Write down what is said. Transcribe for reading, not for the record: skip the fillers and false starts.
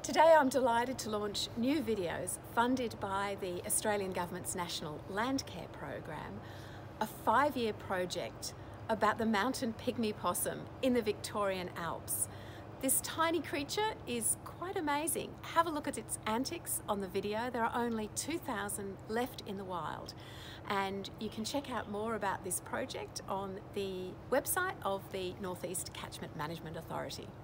Today I'm delighted to launch new videos funded by the Australian Government's National Landcare program, a 5-year project about the Mountain Pygmy-possum in the Victorian Alps. This tiny creature is quite amazing. Have a look at its antics on the video. There are only 2,000 left in the wild, and you can check out more about this project on the website of the North East Catchment Management Authority.